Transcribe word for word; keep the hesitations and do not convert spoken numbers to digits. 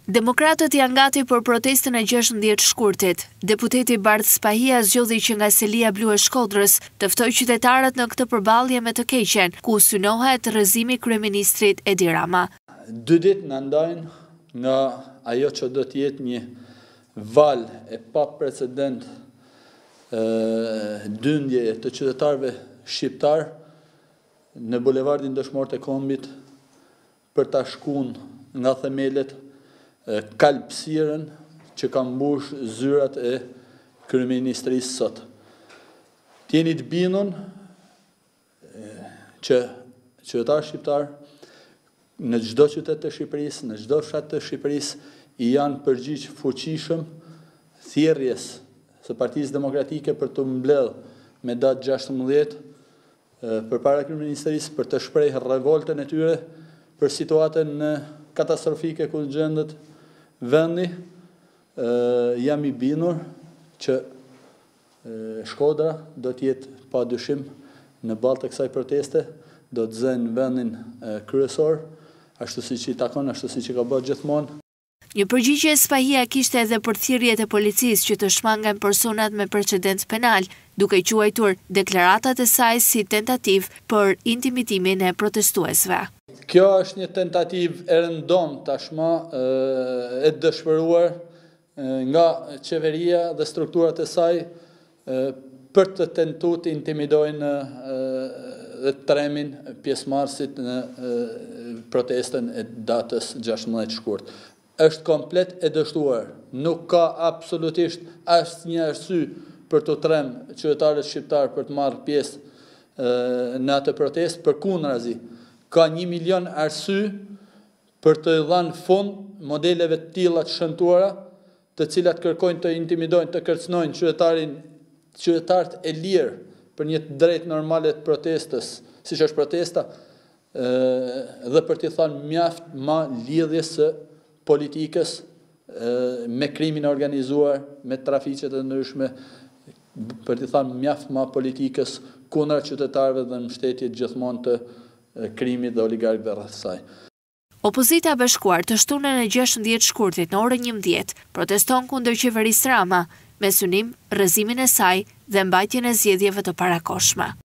Demokratët janë gati për protestën e gjashtëdhjetë shkurtit. Deputeti Bardh Spahia zgjodhi që nga Selia Blu e Shkodrës të ftoj qytetarët në këtë përballje me të keqen, ku synohet rrëzimi kryeministrit Edi Rama. Dy ditë na ndajnë nga ajo që do të jetë një val e pa precedent dyndje të qytetarëve shqiptar në bulevardin Dëshmorët e Kombit për ta shkuar nga themelet kalpsiren që ka mbush zyrat e kryeministrisë sot. T'jeni të bindur që qytetarë shqiptar në çdo qytet të Shqipërisë, në çdo fshat të Shqipërisë i janë përgjigj fuqishëm thirrjes së Partisë Demokratike për të mbledh me datë gjashtëmbëdhjetë përpara kryeministrisë për të shprehur revoltën e tyre për situatën katastrofike ku gjendet vendi. Jam i bindur që Shkodra do të jetë padyshim në balë të kësaj proteste, do të zënë vendin kryesor, ashtu siç i takon, ashtu siç i ka bërë gjithmonë. Një përgjigje Spahia kishte edhe për thirrjet e policisë që të shmangen personat me precedent penal, duke quajtur deklaratat e saj si tentativë për intimitimin e protestuesve. Kjo është një tentativë e rëndom tashmë e dëshpëruar nga qeveria dhe strukturat e saj për të tentuar të intimidojnë dhe tremin pjesëmarrësit në protestën e datës gjashtëmbëdhjetë shkurt. Është komplet e dështuar. Nuk ka absolutisht asnjë arsye për të trem qytetarët shqiptar për të marrë pjesë në atë protestë, përkundrazi. Ka një milion arsye për të dhënë fund modeleve të tilla të shëmtuara, të cilat kërkojnë të intimidojnë, të kërcënojnë qytetarin, qytetarët e lirë për një drejtë normale të protestës, siç është protesta, dhe për t'i thënë mjaft ma lidhjes së politikës me krimin e organizuar, me trafiqet e ndryshme, për t'i thënë mjaft ma politikës kundër qytetarëve dhe mbështetjet gjithmonë të krimit dhe oligarkëve rreth saj. Opozita e bashkuar të shtunën e gjashtëdhjetë shkurtit në orën njëmbëdhjetë proteston kundër qeverisë Rama, me synim rrëzimin e saj dhe mbajtjen e zgjedhjeve të parakohshme.